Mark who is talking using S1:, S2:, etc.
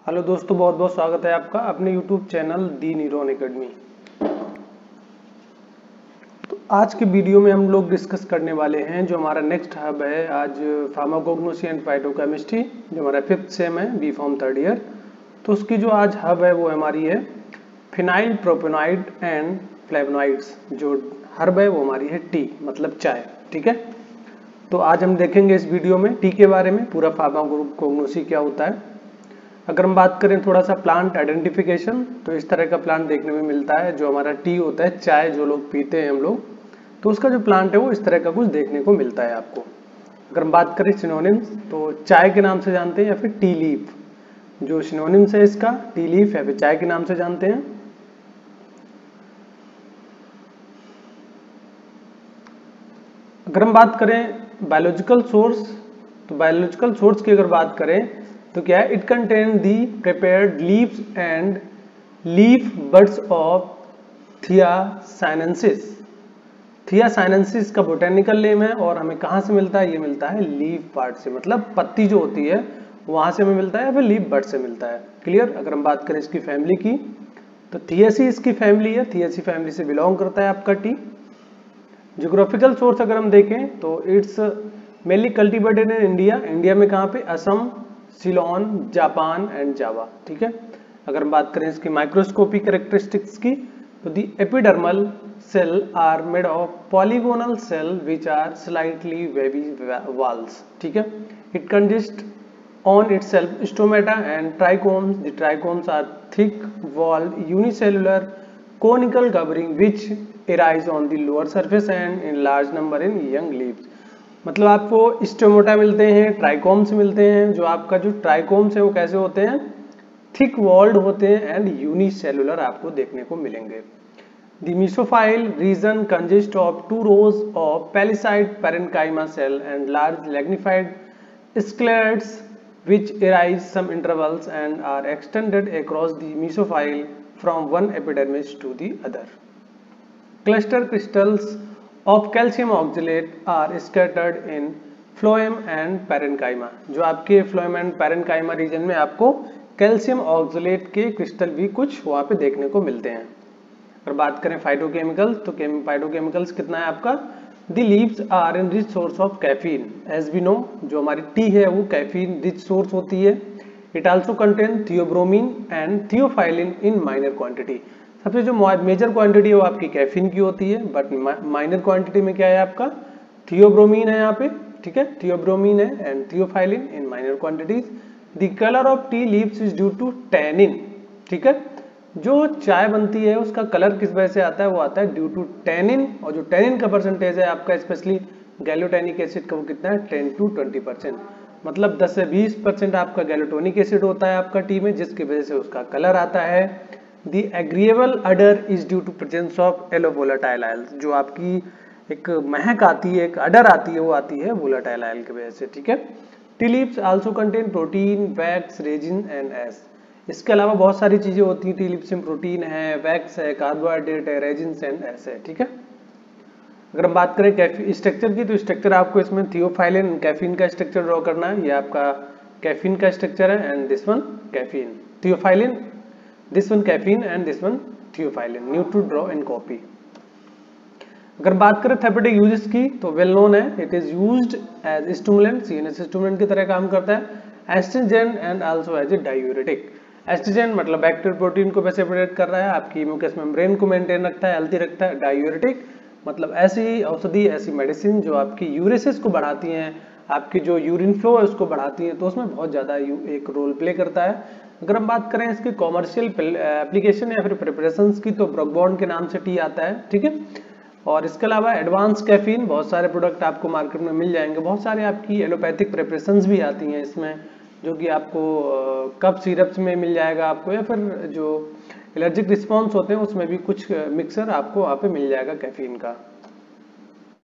S1: Hello दोस्तों, बहुत बहुत स्वागत है आपका अपने YouTube channel the neuron academy. तो आज के वीडियो में हम लोग डिस्कस करने वाले हैं जो हमारा नेक्स्ट हब है आज फार्माकोग्नोसी एंड फाइटोकेमिस्ट्री, जो हमारा 5th सेम है, बी फॉर्म 3rd ईयर। तो उसकी जो आज हब है वो हमारी है फिनाइल प्रोपेनॉइड एंड फ्लेवोनॉइड्स। जो हब है वो हमारी है टी, मतलब चाय। ठीक है, तो आज हम देखेंगे इस वीडियो में टी के बारे में, पूरा फार्माकोग्नोसी क्या होता है। अगर हम बात करें थोड़ा सा प्लांट आइडेंटिफिकेशन, तो इस तरह का प्लांट देखने में मिलता है। जो हमारा टी होता है, चाय जो लोग पीते हैं हम लोग, तो उसका जो प्लांट है वो इस तरह का कुछ देखने को मिलता है आपको। अगर हम बात करें सिनोनिम्स, तो चाय के नाम से जानते हैं या फिर टी लीफ। जो सिनोनिम्स है इसका, टी लीफ या फिर चाय के नाम से जानते हैं। अगर हम बात करें बायोलॉजिकल सोर्स, तो बायोलॉजिकल सोर्स की अगर बात करें तो क्या है, it contain the prepared leaves and leaf buds of thea sinensis. Thea sinensis का बोटेनिकल नेम है और हमें कहाँ से मिलता है, ये मिलता है लीफ पार्ट से, मतलब पत्ती जो होती है वहां से हमें मिलता है या फिर लीफ बड से मिलता है। क्लियर। अगर हम बात करें इसकी फैमिली की, तो थियासी इसकी फैमिली है, थियासी फैमिली से बिलोंग करता है आपका टी। ज्योग्राफिकल सोर्स अगर हम देखें तो it's mainly cultivated in India. India में कहाँ पे, Assam, Ceylon, Japan and Java. ठीक है। अगर हम बात करें इसकी माइक्रोस्कोपी कैरेक्टरिस्टिक्स की, तो the epidermal cell are made of polygonal cell which are slightly wavy walls. ठीक है। It consist on itself stomata and trichomes. The trichomes are thick walled unicellular conical covering which arise on the lower surface and in large number in young leaves. मतलब आपको stomata मिलते हैं, trichomes मिलते हैं। जो आपका जो ट्राइकोम्स है वो कैसे होते हैं, थिक वॉल्ड होते हैं एंड यूनिसेलुलर आपको देखने को मिलेंगे। The mesophile region consists of 2 rows of palisade parenchyma cell and large lignified sclerates which arise some intervals and are extended across the mesophile from one epidermis to the other. Cluster crystals of calcium oxalate are scattered in phloem and parenchyma. जो आपके phloem and parenchyma region में आपको calcium oxalate के crystal भी कुछ वहां पे देखने को मिलते हैं। अगर बात करें फाइटोकेमिकल्स, तो फाइटोकेमिकल्स कितना है आपका, the leaves are in rich source of caffeine. As we know, जो हमारी टी है वो कैफीन रिच सोर्स होती है। It also contain theobromine and theophylline in minor quantity. सबसे जो मेजर क्वांटिटी है वो आपकी कैफीन की होती है, बट माइनर क्वांटिटी में क्या है आपका, थियोब्रोमीन है यहाँ पे। ठीक है, थियोब्रोमीन है and theophylline in minor quantities. The colour of tea leaves is due to tannin. ठीक है, जो चाय बनती है उसका कलर किस वजह से आता है, वो आता है ड्यू टू टैनिन। और जो टैनिन का परसेंटेज है आपका, स्पेशली गैलोटैनिक एसिड का, वो कितना है, 10 to 20%। मतलब 10 से 20% आपका गैलोटोनिक एसिड होता है आपका टी में, जिसकी वजह से उसका कलर आता है। The agreeable odour is due to presence of yellow volatile oils. जो आपकी एक महक आती है, एक अडर आती है, वो आती है वोलेटाइल आयल की वजह से। ठीक है। Tea leaves also contain protein, wax, resin and ash. इसके अलावा बहुत सारी चीजें होती हैं टी लीव्स में, प्रोटीन है, वैक्स है, कार्बोहाइड्रेट है, रेजिन एंड एस है। ठीक है। अगर हम बात करें स्ट्रक्चर की, तो स्ट्रक्चर आपको इसमें थियोफाइलिन, कैफीन का स्ट्रक्चर ड्रॉ करना है। ये आपका कैफीन का स्ट्रक्चर है and this one caffeine, theophylline, this one caffeine and this one theophylline. New to draw in copy. अगर बात करें थेरेपेटिक यूजेस की, तो वेल नोन है, it is used as stimulant, CNS stimulant की तरह काम करता है, astringent and also as a diuretic. Astringent मतलब बैक्टीरियल प्रोटीन को प्रेसिपिटेट कर रहा है, आपकी म्यूकस मेम्ब्रेन को मेंटेन रखता है, हेल्थी रखता है। डायूरेटिक मतलब ऐसी औषधि, ऐसी मेडिसिन जो आपकी यूरेसिस को बढ़ाती हैं, आपकी जो यूरिन फ्लो है उसको बढ़ाती हैं, तो उसमें बहुत ज़्यादा एक रोल प्ले करता है। अगर हम बात करें इसकी कॉमर्शियल एप्लीकेशन या फिर प्रिपरेशंस की, तो ब्रोकबॉन्ड के नाम से टी आता है। ठीक है। और इसके अलावा एडवांस कैफीन, बहुत सारे प्रोडक्ट आपको मार्केट में मिल जाएंगे। बहुत सारे आपकी एलोपैथिक प्रिपरेशंस भी आती हैं इसमें, जो कि आपको कप सिरप्स में मिल जाएगा आपको, या फिर जो एलर्जिक रिस्पॉन्स होते हैं उसमें भी कुछ मिक्सर आपको वहाँ पे मिल जाएगा कैफीन का।